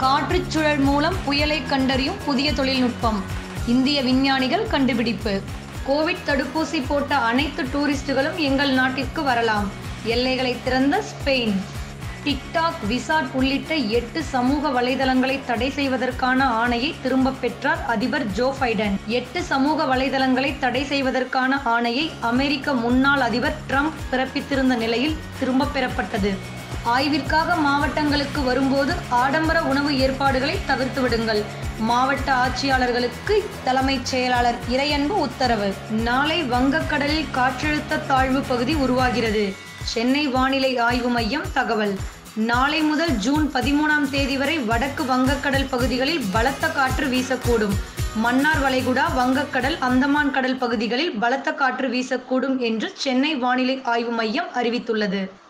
காற்றுச் சுழல் மூலம் புயலை கண்டறியும் புதிய தொழில்நுட்பம். இந்திய விஞ்ஞானிகள் கண்டுபிடிப்பு. கோவிட் தடுப்பூசி போட்ட அனைத்து டூரிஸ்டுகளும் எங்கள் நாட்டிற்கு வரலாம். எல்லைகளை திறந்த ஸ்பெயின். டிக்டாக், விசாட் உள்ளிட்ட 8 சமூக வலைதளங்களை தடை செய்வதற்கான ஆணையை திரும்பப் பெற்றார் அதிபர் ஜோ பைடன். 8 சமூக வலைதளங்களை தடை செய்வதற்கான ஆணையை அமெரிக்க முன்னாள் அதிபர் ட்ரம்ப் பிறப்பித்திருந்த நிலையில் திரும்பப் பெறப்பட்டது. ஆய்விற்காக மாவட்டங்களுக்கு வரும்போது ஆடம்பர உணவு ஏற்பாடுகளை தவிர்த்து விடுங்கள். மாவட்ட ஆட்சியாளர்களுக்கு தலைமைச் செயலாளர் இறையன்பு உத்தரவு. நாளை வங்கக்கடலில் காற்றழுத்த தாழ்வு பகுதி உருவாகிறது. சென்னை வானிலை ஆய்வு மையம் தகவல். நாளை முதல் ஜூன் 13ஆம் தேதி வரை வடக்கு வங்கக்கடல் பகுதிகளில் பலத்த காற்று வீசக்கூடும். மன்னார் வளைகுடா, வங்கக்கடல், அந்தமான் கடல் பகுதிகளில் பலத்த காற்று வீசக்கூடும் என்று சென்னை வானிலை ஆய்வு மையம் அறிவித்துள்ளது.